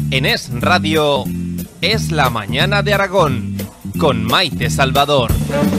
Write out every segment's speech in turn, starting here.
En Es Radio, Es la Mañana de Aragón, con Maite Salvador.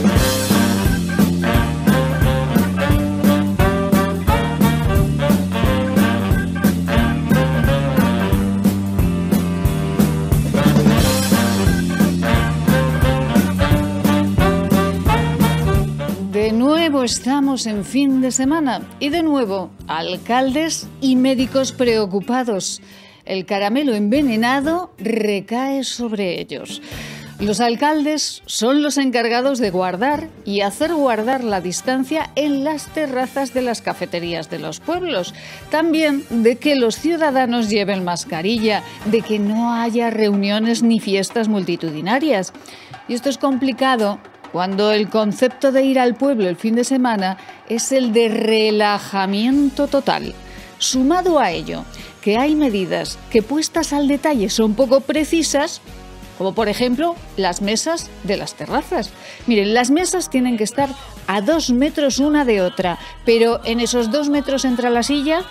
De nuevo estamos en fin de semana y de nuevo alcaldes y médicos preocupados. El caramelo envenenado recae sobre ellos. Los alcaldes son los encargados de guardar y hacer guardar la distancia en las terrazas de las cafeterías de los pueblos. También de que los ciudadanos lleven mascarilla, de que no haya reuniones ni fiestas multitudinarias. Y esto es complicado cuando el concepto de ir al pueblo el fin de semana es el de relajamiento total. Sumado a ello, que hay medidas que puestas al detalle son poco precisas, como por ejemplo las mesas de las terrazas. Miren, las mesas tienen que estar a 2 metros una de otra, pero en esos 2 metros entre la silla,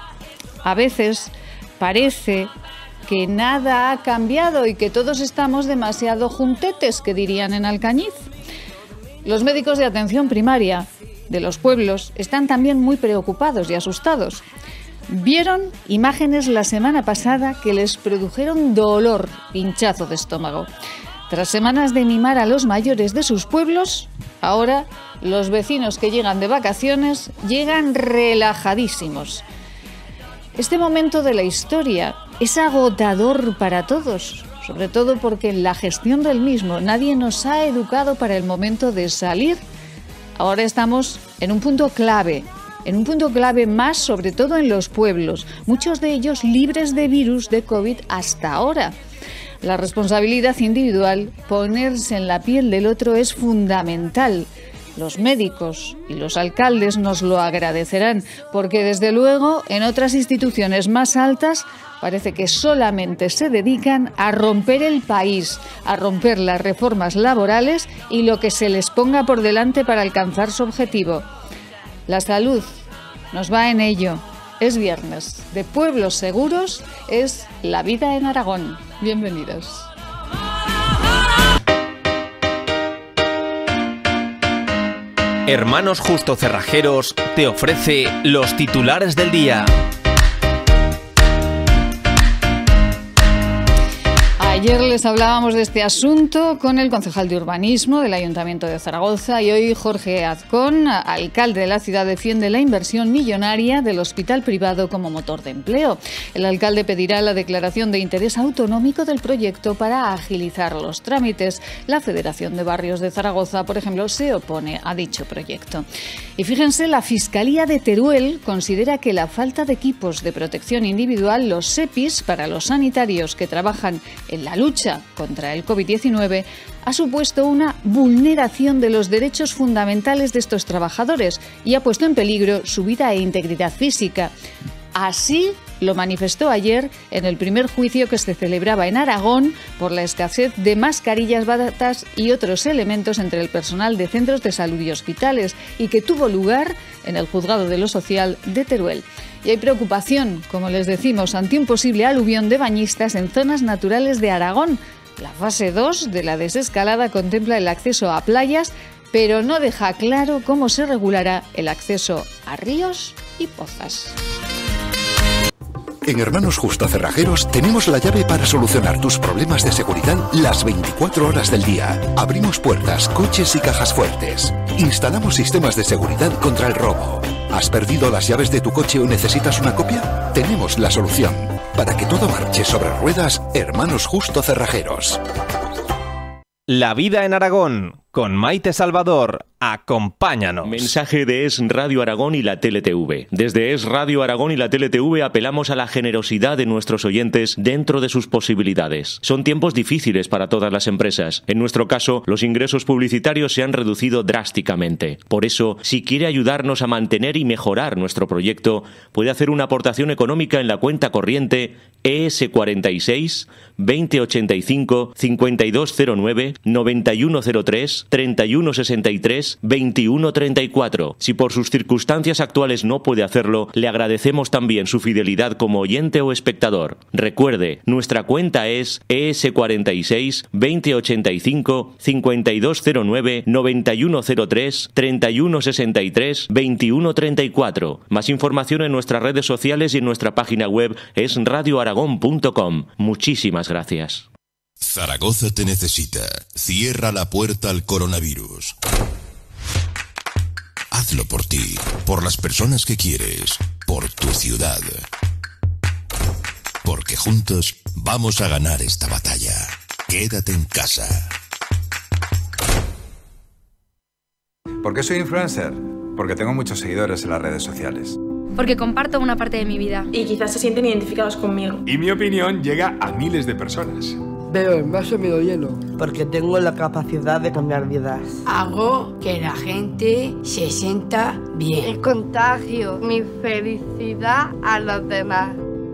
a veces parece que nada ha cambiado y que todos estamos demasiado juntetes, que dirían en Alcañiz. Los médicos de atención primaria de los pueblos están también muy preocupados y asustados. Vieron imágenes la semana pasada que les produjeron dolor, pinchazo de estómago. Tras semanas de mimar a los mayores de sus pueblos, ahora los vecinos que llegan de vacaciones llegan relajadísimos. Este momento de la historia es agotador para todos, sobre todo porque en la gestión del mismo nadie nos ha educado para el momento de salir. Ahora estamos en un punto clave más, sobre todo en los pueblos, muchos de ellos libres de virus de COVID hasta ahora. La responsabilidad individual, ponerse en la piel del otro, es fundamental. Los médicos y los alcaldes nos lo agradecerán, porque desde luego en otras instituciones más altas parece que solamente se dedican a romper el país, a romper las reformas laborales y lo que se les ponga por delante para alcanzar su objetivo. La salud nos va en ello. Es viernes. De Pueblos Seguros es La Vida en Aragón. Bienvenidos. Hermanos Justo Cerrajeros te ofrece los titulares del día. Ayer les hablábamos de este asunto con el concejal de Urbanismo del Ayuntamiento de Zaragoza y hoy Jorge Azcón, alcalde de la ciudad, defiende la inversión millonaria del hospital privado como motor de empleo. El alcalde pedirá la declaración de interés autonómico del proyecto para agilizar los trámites. La Federación de Barrios de Zaragoza, por ejemplo, se opone a dicho proyecto. Y fíjense, la Fiscalía de Teruel considera que la falta de equipos de protección individual, los EPIs, para los sanitarios que trabajan en la lucha contra el COVID-19 ha supuesto una vulneración de los derechos fundamentales de estos trabajadores y ha puesto en peligro su vida e integridad física. Así lo manifestó ayer en el primer juicio que se celebraba en Aragón por la escasez de mascarillas baratas y otros elementos entre el personal de centros de salud y hospitales y que tuvo lugar en el Juzgado de lo Social de Teruel. Y hay preocupación, como les decimos, ante un posible aluvión de bañistas en zonas naturales de Aragón. La fase 2 de la desescalada contempla el acceso a playas, pero no deja claro cómo se regulará el acceso a ríos y pozas. En Hermanos Justo Cerrajeros tenemos la llave para solucionar tus problemas de seguridad las 24 horas del día. Abrimos puertas, coches y cajas fuertes. Instalamos sistemas de seguridad contra el robo. ¿Has perdido las llaves de tu coche o necesitas una copia? Tenemos la solución. Para que todo marche sobre ruedas, Hermanos Justo Cerrajeros. La Vida en Aragón, con Maite Salvador. Acompáñanos. Mensaje de Es Radio Aragón y la TeleTV. Desde Es Radio Aragón y la TeleTV apelamos a la generosidad de nuestros oyentes dentro de sus posibilidades. Son tiempos difíciles para todas las empresas. En nuestro caso, los ingresos publicitarios se han reducido drásticamente. Por eso, si quiere ayudarnos a mantener y mejorar nuestro proyecto, puede hacer una aportación económica en la cuenta corriente ES46 2085 5209 9103 963 3163 2134. Si por sus circunstancias actuales no puede hacerlo, le agradecemos también su fidelidad como oyente o espectador. Recuerde, nuestra cuenta es ES46 2085 5209 9103 3163 2134. Más información en nuestras redes sociales y en nuestra página web es radioaragón.com. Muchísimas gracias. Zaragoza te necesita. Cierra la puerta al coronavirus. Hazlo por ti, por las personas que quieres, por tu ciudad. Porque juntos vamos a ganar esta batalla. Quédate en casa. ¿Por qué soy influencer? Porque tengo muchos seguidores en las redes sociales. Porque comparto una parte de mi vida. Y quizás se sienten identificados conmigo. Y mi opinión llega a miles de personas. Veo el vaso medio lleno. Porque tengo la capacidad de cambiar vidas. Hago que la gente se sienta bien. Y contagio mi felicidad a los demás.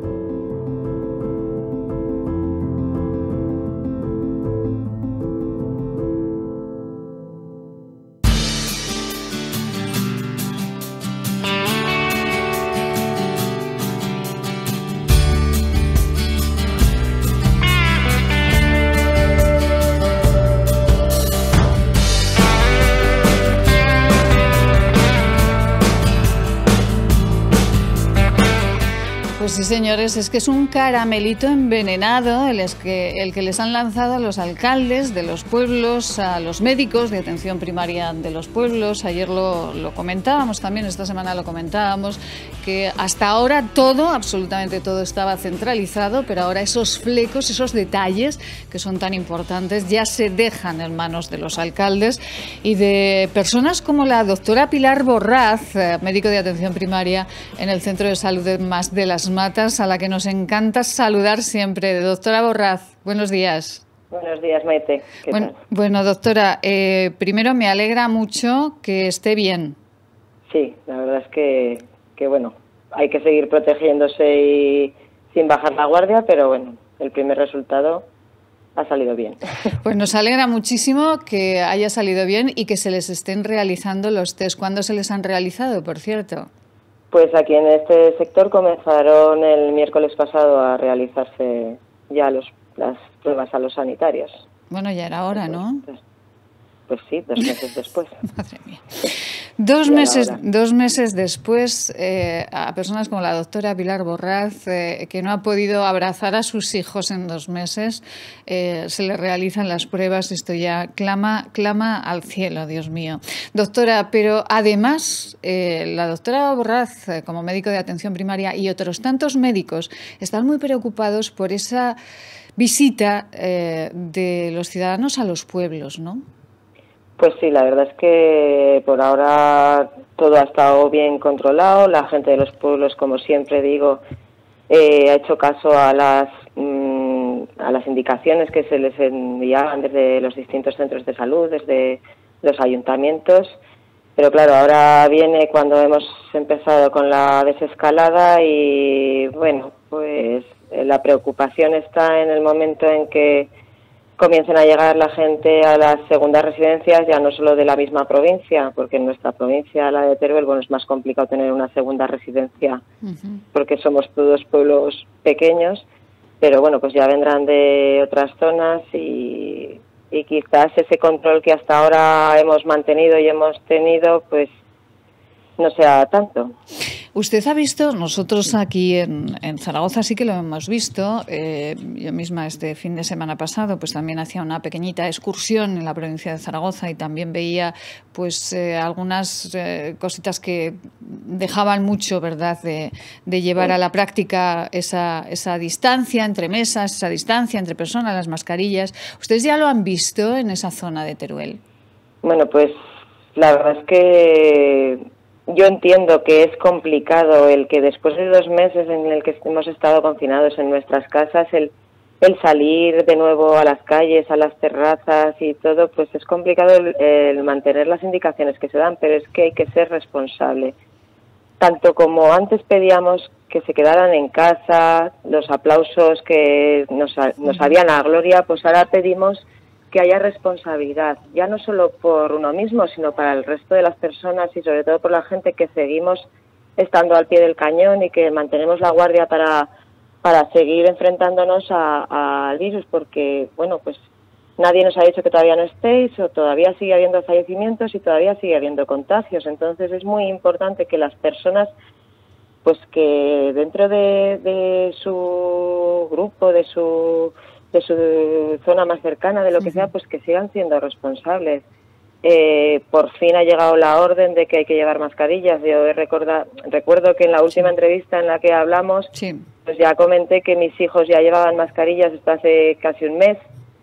Pues sí, señores, es que es un caramelito envenenado el que les han lanzado a los alcaldes de los pueblos, a los médicos de atención primaria de los pueblos. Ayer lo comentábamos también, esta semana lo comentábamos, que hasta ahora todo, absolutamente todo estaba centralizado, pero ahora esos flecos, esos detalles que son tan importantes ya se dejan en manos de los alcaldes y de personas como la doctora Pilar Borraz, médico de atención primaria en el Centro de Salud de Las Matas, a la que nos encanta saludar siempre. Doctora Borraz, buenos días. Buenos días, Maite. Bueno, doctora, primero me alegra mucho que esté bien. Sí, la verdad es que bueno, hay que seguir protegiéndose y sin bajar la guardia, pero bueno, el primer resultado ha salido bien. Pues nos alegra muchísimo que haya salido bien y que se les estén realizando los test. ¿Cuándo se les han realizado, por cierto? Pues aquí en este sector comenzaron el miércoles pasado a realizarse ya las pruebas a los sanitarios. Bueno, ya era hora, ¿no? Pues sí, 2 meses después. Madre mía. 2 meses después, a personas como la doctora Pilar Borraz, que no ha podido abrazar a sus hijos en 2 meses, se le realizan las pruebas. Esto ya clama al cielo, Dios mío. Doctora, pero además, la doctora Borraz, como médico de atención primaria, y otros tantos médicos, están muy preocupados por esa visita de los ciudadanos a los pueblos, ¿no? Pues sí, la verdad es que por ahora todo ha estado bien controlado. La gente de los pueblos, como siempre digo, ha hecho caso a las indicaciones que se les enviaban desde los distintos centros de salud, desde los ayuntamientos. Pero claro, ahora viene cuando hemos empezado con la desescalada y bueno, pues la preocupación está en el momento en que comiencen a llegar la gente a las segundas residencias, ya no solo de la misma provincia, porque en nuestra provincia, la de Teruel, bueno, es más complicado tener una segunda residencia porque somos todos pueblos pequeños, pero bueno, pues ya vendrán de otras zonas y quizás ese control que hasta ahora hemos mantenido y hemos tenido, pues no sea tanto. Usted ha visto, nosotros aquí en Zaragoza sí que lo hemos visto, yo misma este fin de semana pasado pues también hacía una pequeñita excursión en la provincia de Zaragoza y también veía pues algunas cositas que dejaban mucho, ¿verdad?, de llevar a la práctica esa distancia entre mesas, esa distancia entre personas, las mascarillas. ¿Ustedes ya lo han visto en esa zona de Teruel? Bueno, pues la verdad es que yo entiendo que es complicado el que después de 2 meses en el que hemos estado confinados en nuestras casas, el salir de nuevo a las calles, a las terrazas y todo, pues es complicado el mantener las indicaciones que se dan, pero es que hay que ser responsable. Tanto como antes pedíamos que se quedaran en casa, los aplausos que nos sabían a gloria, pues ahora pedimos que haya responsabilidad, ya no solo por uno mismo, sino para el resto de las personas y sobre todo por la gente que seguimos estando al pie del cañón y que mantenemos la guardia para seguir enfrentándonos al virus, porque, bueno, pues nadie nos ha dicho que todavía no estéis, o todavía sigue habiendo fallecimientos y todavía sigue habiendo contagios. Entonces es muy importante que las personas, pues que dentro de su grupo, de su zona más cercana, de lo que sea, pues que sigan siendo responsables. Por fin ha llegado la orden de que hay que llevar mascarillas. Yo recuerdo que en la última entrevista en la que hablamos, pues ya comenté que mis hijos ya llevaban mascarillas hasta hace casi un mes,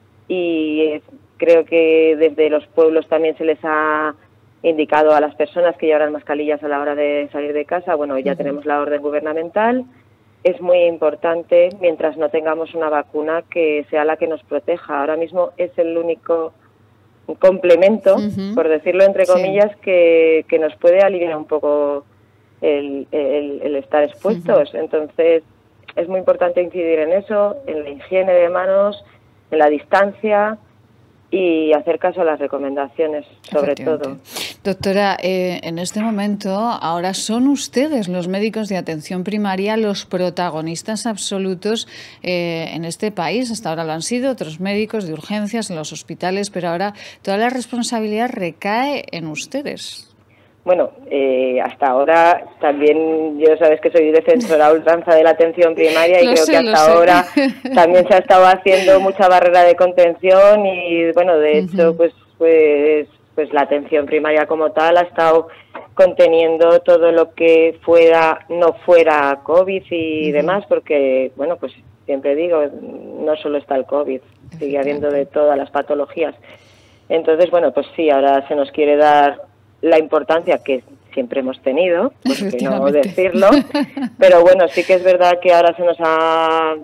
y creo que desde los pueblos también se les ha indicado a las personas que llevaran mascarillas a la hora de salir de casa. Bueno, ya tenemos la orden gubernamental. Es muy importante, mientras no tengamos una vacuna, que sea la que nos proteja. Ahora mismo es el único complemento, por decirlo entre comillas, que nos puede aliviar un poco el estar expuestos. Entonces es muy importante incidir en eso, en la higiene de manos, en la distancia y hacer caso a las recomendaciones, sobre todo. Doctora, en este momento ahora son ustedes, los médicos de atención primaria, los protagonistas absolutos en este país. Hasta ahora lo han sido otros médicos de urgencias en los hospitales, pero ahora toda la responsabilidad recae en ustedes. Bueno, hasta ahora también, yo sabes que soy defensora a ultranza de la atención primaria y creo que hasta ahora también se ha estado haciendo mucha barrera de contención y, bueno, de hecho, pues la atención primaria como tal ha estado conteniendo todo lo que no fuera COVID y demás, porque, bueno, pues siempre digo, no solo está el COVID, sigue habiendo de todas las patologías. Entonces, bueno, pues sí, ahora se nos quiere dar la importancia que siempre hemos tenido, por qué no decirlo, pero bueno, sí que es verdad que ahora se nos ha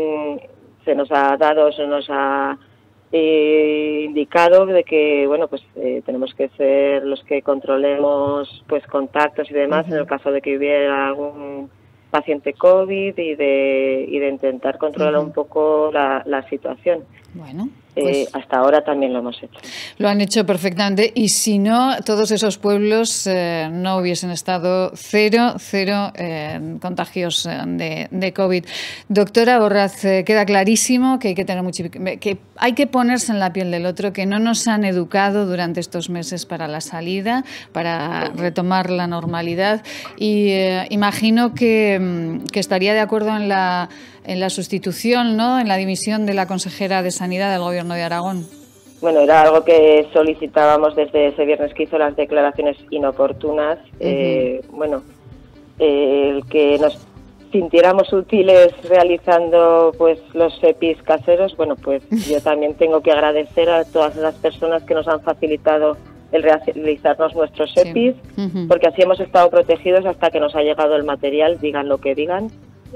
indicado de que, bueno, pues tenemos que ser los que controlemos pues contactos y demás en el caso de que hubiera algún paciente COVID y de intentar controlar un poco la situación. Bueno. Hasta ahora también lo hemos hecho. Lo han hecho perfectamente, y si no, todos esos pueblos no hubiesen estado cero contagios de COVID. Doctora Borraz, queda clarísimo que hay que tener que hay que ponerse en la piel del otro, que no nos han educado durante estos meses para la salida, para retomar la normalidad, y imagino que estaría de acuerdo en la sustitución, ¿no?, en la dimisión de la consejera de Sanidad del Gobierno de Aragón. Bueno, era algo que solicitábamos desde ese viernes que hizo las declaraciones inoportunas. Bueno, el que nos sintiéramos útiles realizando pues los EPIs caseros, bueno, pues yo también tengo que agradecer a todas las personas que nos han facilitado el realizarnos nuestros EPIs, porque así hemos estado protegidos hasta que nos ha llegado el material, digan lo que digan.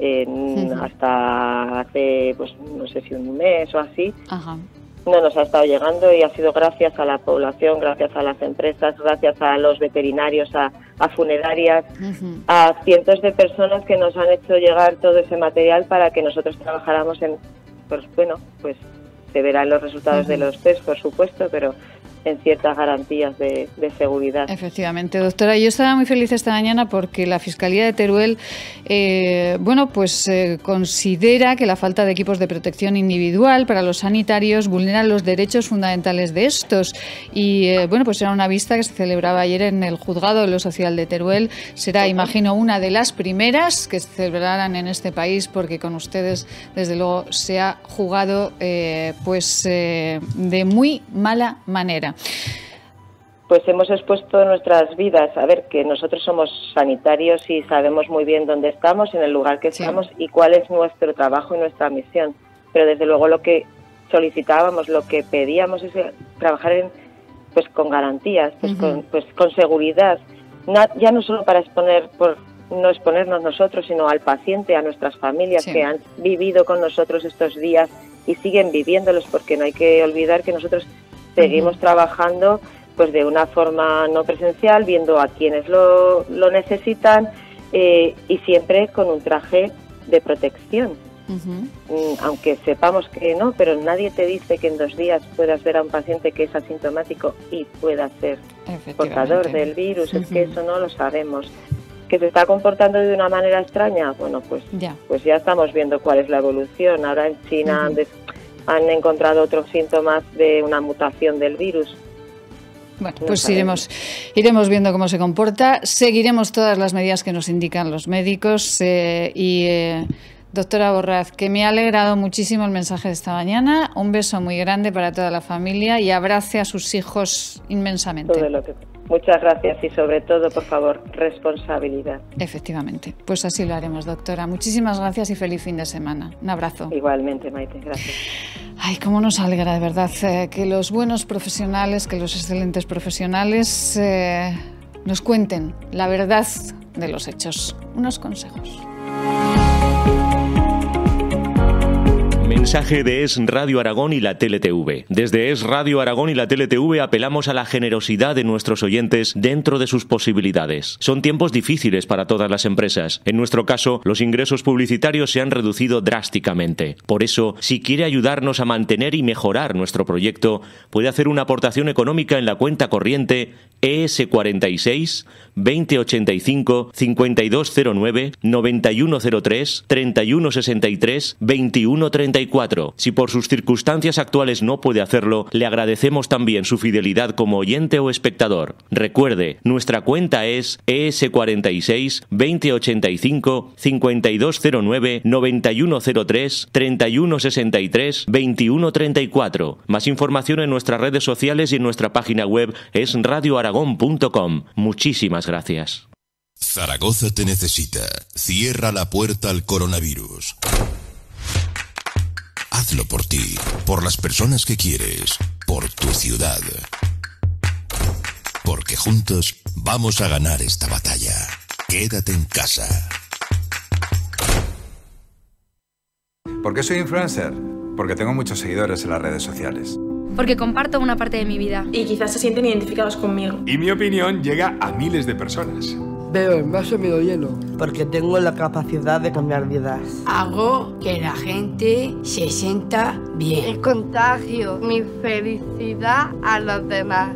Hasta hace, pues no sé si un mes o así, no nos ha estado llegando, y ha sido gracias a la población, gracias a las empresas, gracias a los veterinarios, a funerarias, a cientos de personas que nos han hecho llegar todo ese material para que nosotros trabajáramos en, pues bueno, pues se verán los resultados de los test, por supuesto, pero en ciertas garantías de seguridad. Efectivamente, doctora. Yo estaba muy feliz esta mañana porque la Fiscalía de Teruel considera que la falta de equipos de protección individual para los sanitarios vulnera los derechos fundamentales de estos. Y pues era una vista que se celebraba ayer en el Juzgado de lo Social de Teruel. Será, imagino, una de las primeras que se celebrarán en este país, porque con ustedes, desde luego, se ha jugado de muy mala manera. Pues hemos expuesto nuestras vidas. A ver, que nosotros somos sanitarios y sabemos muy bien dónde estamos, en el lugar que estamos y cuál es nuestro trabajo y nuestra misión. Pero desde luego lo que solicitábamos, lo que pedíamos es trabajar con garantías, con seguridad. Ya no solo para no exponernos nosotros, sino al paciente, a nuestras familias que han vivido con nosotros estos días y siguen viviéndolos, porque no hay que olvidar que nosotros seguimos trabajando pues de una forma no presencial, viendo a quienes lo necesitan y siempre con un traje de protección. aunque sepamos que no, pero nadie te dice que en 2 días puedas ver a un paciente que es asintomático y pueda ser portador del virus. Es que eso no lo sabemos. ¿Que se está comportando de una manera extraña? Bueno, pues ya estamos viendo cuál es la evolución. Ahora en China han encontrado otros síntomas de una mutación del virus. Bueno, pues iremos viendo cómo se comporta. Seguiremos todas las medidas que nos indican los médicos. Doctora Borraz, que me ha alegrado muchísimo el mensaje de esta mañana. Un beso muy grande para toda la familia y abrace a sus hijos inmensamente. Muchas gracias y sobre todo, por favor, responsabilidad. Efectivamente, pues así lo haremos, doctora. Muchísimas gracias y feliz fin de semana. Un abrazo. Igualmente, Maite, gracias. Ay, cómo nos alegra de verdad que los buenos profesionales, que los excelentes profesionales nos cuenten la verdad de los hechos. Unos consejos. Mensaje de Es Radio Aragón y la TLTV. Desde Es Radio Aragón y la TLTV apelamos a la generosidad de nuestros oyentes dentro de sus posibilidades. Son tiempos difíciles para todas las empresas. En nuestro caso, los ingresos publicitarios se han reducido drásticamente. Por eso, si quiere ayudarnos a mantener y mejorar nuestro proyecto, puede hacer una aportación económica en la cuenta corriente ES46 2085 5209 9103 3163 2134. Si por sus circunstancias actuales no puede hacerlo, le agradecemos también su fidelidad como oyente o espectador. Recuerde, nuestra cuenta es ES46 2085 5209 9103 3163 2134. Más información en nuestras redes sociales y en nuestra página web esradioaragón.com. Muchísimas gracias. Zaragoza te necesita. Cierra la puerta al coronavirus. Hazlo por ti, por las personas que quieres, por tu ciudad. Porque juntos vamos a ganar esta batalla. Quédate en casa. ¿Por qué soy influencer? Porque tengo muchos seguidores en las redes sociales. Porque comparto una parte de mi vida. Y quizás se sienten identificados conmigo. Y mi opinión llega a miles de personas. Veo el vaso medio lleno. Porque tengo la capacidad de cambiar vidas. Hago que la gente se sienta bien. Y contagio mi felicidad a los demás.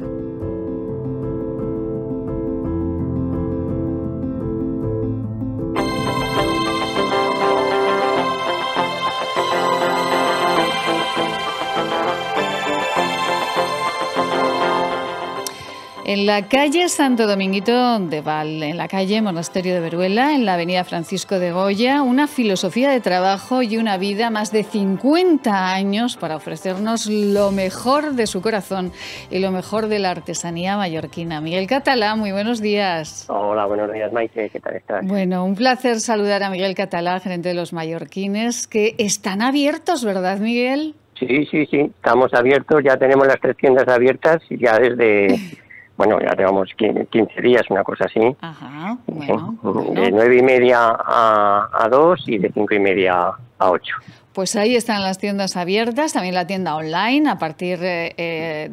En la calle Santo Dominguito de Val, en la calle Monasterio de Veruela, en la avenida Francisco de Goya, una filosofía de trabajo y una vida, más de 50 años para ofrecernos lo mejor de su corazón y lo mejor de la artesanía mallorquina. Miguel Catalá, muy buenos días. Hola, buenos días, Maite, ¿qué tal estás? Bueno, un placer saludar a Miguel Catalá, gerente de Los Mallorquines, que están abiertos, ¿verdad, Miguel? Sí, estamos abiertos, ya tenemos las 3 tiendas abiertas y ya desde... Bueno, ya llevamos 15 días, una cosa así. Ajá, bueno. De 9:30 a 2 y de 5:30 a 8. Pues ahí están las tiendas abiertas, también la tienda online a partir de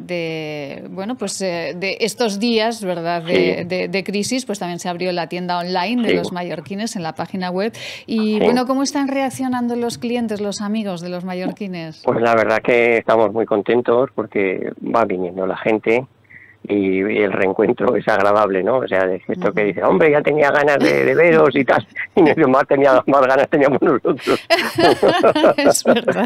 estos días, ¿verdad? De crisis, pues también se abrió la tienda online de Los Mallorquines en la página web. Y bueno, ¿cómo están reaccionando los clientes, los amigos de Los Mallorquines? Pues la verdad que estamos muy contentos porque va viniendo la gente. Y el reencuentro es agradable, ¿no? O sea, de esto que dice, hombre, ya tenía ganas de veros y tal, y más ganas teníamos nosotros. Es verdad.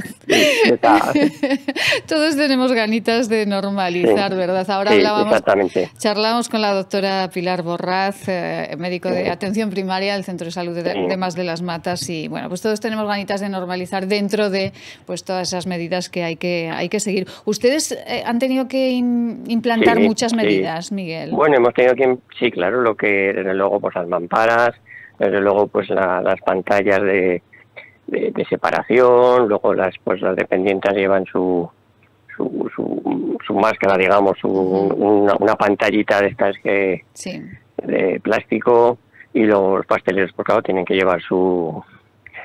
Todos tenemos ganitas de normalizar, ¿verdad? Ahora charlábamos con la doctora Pilar Borraz, médico de atención primaria del Centro de Salud de Mas de las Matas, y bueno, pues todos tenemos ganitas de normalizar dentro de pues todas esas medidas que hay que seguir. Ustedes han tenido que implantar muchas medidas, Miguel. Bueno, hemos tenido que, sí, claro, lo que desde luego pues las mamparas, desde luego pues las pantallas de separación, luego las dependientes llevan su máscara, digamos, una pantallita de estas de plástico, y luego los pasteleros, por claro, tienen que llevar su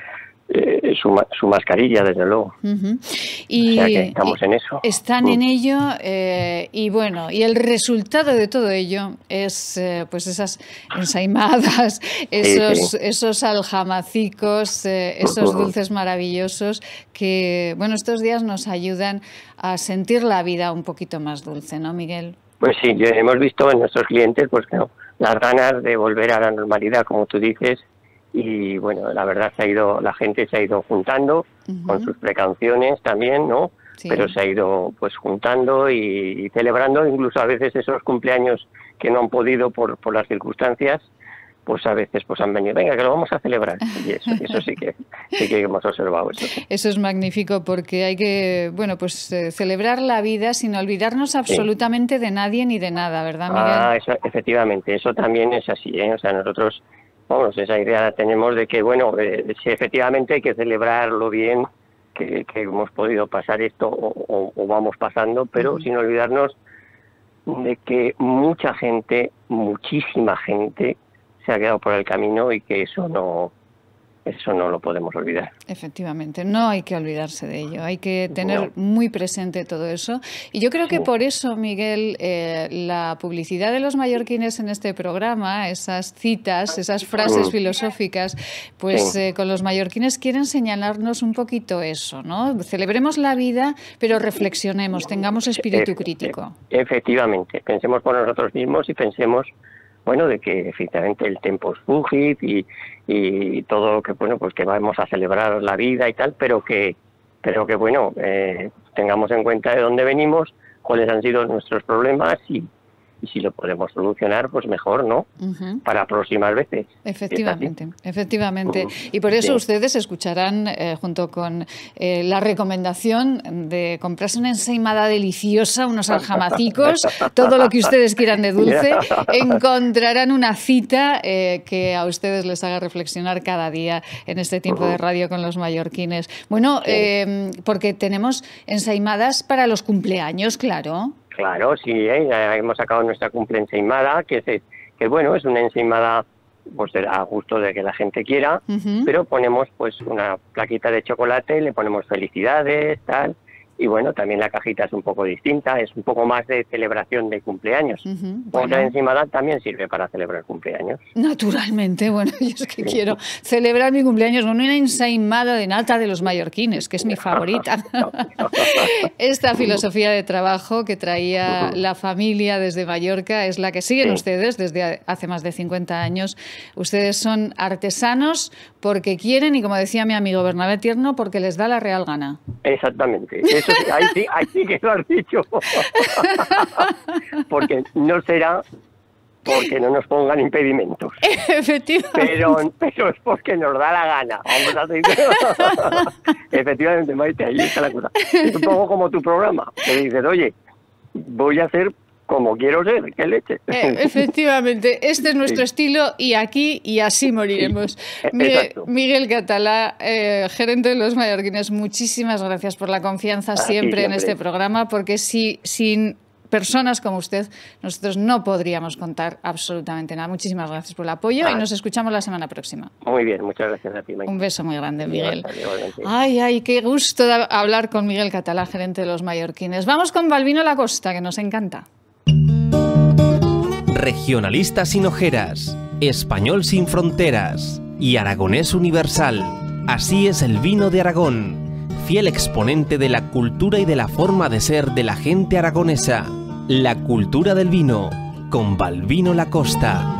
su mascarilla, desde luego. Y, o sea que estamos en eso. Están en ello y bueno, y el resultado de todo ello es pues esas ensaimadas, esos aljamacicos, esos dulces maravillosos que, bueno, estos días nos ayudan a sentir la vida un poquito más dulce, ¿no, Miguel? Pues sí, hemos visto en nuestros clientes pues que las ganas de volver a la normalidad, como tú dices, y bueno, la verdad la gente se ha ido juntando con sus precauciones también, ¿no? Sí. Pero se ha ido pues juntando y celebrando, incluso a veces esos cumpleaños que no han podido por las circunstancias, pues a veces pues han venido, venga, que lo vamos a celebrar. Y eso sí que hemos observado. Eso es magnífico, porque hay que, bueno, pues celebrar la vida sin olvidarnos absolutamente de nadie ni de nada, ¿verdad, Miguel? Eso, efectivamente, eso también es así, ¿eh? O sea, nosotros, vamos, esa idea la tenemos de que, bueno, sí, efectivamente hay que celebrarlo bien, que hemos podido pasar esto o vamos pasando, pero sin olvidarnos de que mucha gente, muchísima gente, se ha quedado por el camino y que eso no lo podemos olvidar. Efectivamente, no hay que olvidarse de ello, hay que tener muy presente todo eso. Y yo creo que por eso, Miguel, la publicidad de los mallorquines en este programa, esas citas, esas frases filosóficas, pues con los mallorquines quieren señalarnos un poquito eso, ¿no? Celebremos la vida, pero reflexionemos, tengamos espíritu crítico. Efectivamente, pensemos por nosotros mismos y pensemos, bueno, de que efectivamente el tempus fugit y todo lo que, bueno, pues que vamos a celebrar la vida y tal, pero que bueno, tengamos en cuenta de dónde venimos, cuáles han sido nuestros problemas y si lo podemos solucionar, pues mejor, ¿no? Para próximas veces. Efectivamente. Y por eso ustedes escucharán, junto con la recomendación de comprarse una ensaimada deliciosa, unos aljamacicos, todo lo que ustedes quieran de dulce, encontrarán una cita que a ustedes les haga reflexionar cada día en este tiempo de radio con los mallorquines. Bueno, porque tenemos ensaimadas para los cumpleaños, claro. Claro, sí, hemos sacado nuestra cumple ensaimada, que bueno, es una ensaimada pues a gusto de que la gente quiera, pero ponemos pues una plaquita de chocolate, le ponemos felicidades, tal, y bueno, también la cajita es un poco distinta, es un poco más de celebración de cumpleaños. Otra ensaimada también sirve para celebrar cumpleaños. Naturalmente, bueno, yo es que quiero celebrar mi cumpleaños con una ensaimada de nata de los mallorquines, que es mi favorita. Esta filosofía de trabajo que traía la familia desde Mallorca es la que siguen ustedes desde hace más de 50 años. Ustedes son artesanos porque quieren y, como decía mi amigo Bernabé Tierno, porque les da la real gana. Exactamente. Eso sí, ahí sí que lo has dicho. Porque no será porque no nos pongan impedimentos. Efectivamente. Pero es porque nos da la gana. Vamos a decir. Efectivamente, Maite, ahí está la cosa. Es un poco como tu programa, que dices, oye, voy a hacer como quiero ser, qué leche. Efectivamente, este es nuestro estilo y aquí y así moriremos. Miguel Catalá, gerente de los mallorquines, muchísimas gracias por la confianza siempre en este programa, porque sin personas como usted, nosotros no podríamos contar absolutamente nada. Muchísimas gracias por el apoyo y nos escuchamos la semana próxima. Muy bien, muchas gracias a ti, Maite. Un beso muy grande, Miguel. Ay, qué gusto hablar con Miguel Catalá, gerente de los mallorquines. Vamos con Balbino Lacosta, que nos encanta. Regionalista sin ojeras, español sin fronteras y aragonés universal. Así es el vino de Aragón, fiel exponente de la cultura y de la forma de ser de la gente aragonesa. La cultura del vino, con Balbino Lacosta.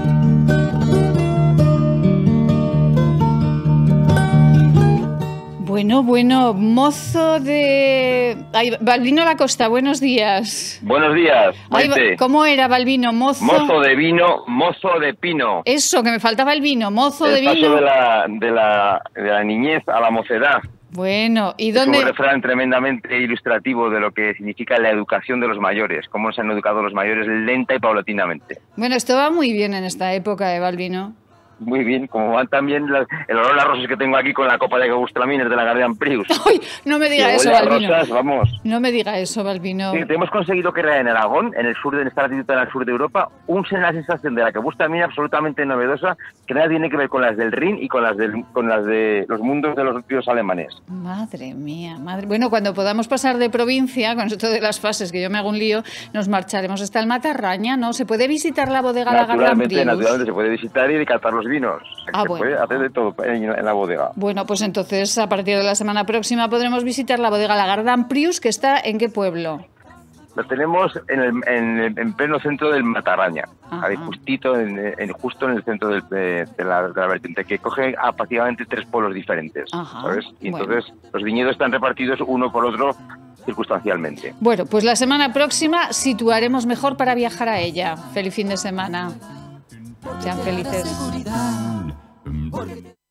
Bueno, mozo de... Ay, Balbino Lacosta, buenos días. Buenos días, Maite. Ay, ¿cómo era, Balbino? Mozo de vino, mozo de pino. Eso, que me faltaba el vino, mozo de vino. El paso de la niñez a la mocedad. Bueno, ¿y dónde...? Es un refrán tremendamente ilustrativo de lo que significa la educación de los mayores, cómo se han educado los mayores lenta y paulatinamente. Bueno, esto va muy bien en esta época, Balbino. Muy bien, como van también el olor a rosas que tengo aquí con la copa de Gewürztraminer de la Guardian Prius. ¡Ay! No me diga eso, Balbino. Rosas, vamos. No me diga eso, Balbino. Sí, hemos conseguido crear en Aragón, en el sur, en esta latitud en el sur de Europa, una sensación de la Gewürztraminer absolutamente novedosa, que nada tiene que ver con las del Rin y con las de los mundos de los ríos alemanes. Madre mía, madre. Bueno, cuando podamos pasar de provincia, con esto de las fases, que yo me hago un lío, nos marcharemos hasta el Matarraña, ¿no? ¿Se puede visitar la bodega La Guardian Prius? Naturalmente, se puede visitar y decantar los vinos. Se bueno. puede hacer de todo en la bodega. Bueno, pues entonces a partir de la semana próxima podremos visitar la bodega La Guardian Prius, que está ¿en qué pueblo? Lo tenemos en pleno centro del Matarraña, ahí justito justo en el centro de la vertiente, que coge apaciadamente 3 pueblos diferentes, ¿sabes? Y entonces los viñedos están repartidos uno por otro circunstancialmente. Bueno, pues la semana próxima situaremos mejor para viajar a ella. Feliz fin de semana. Sean felices.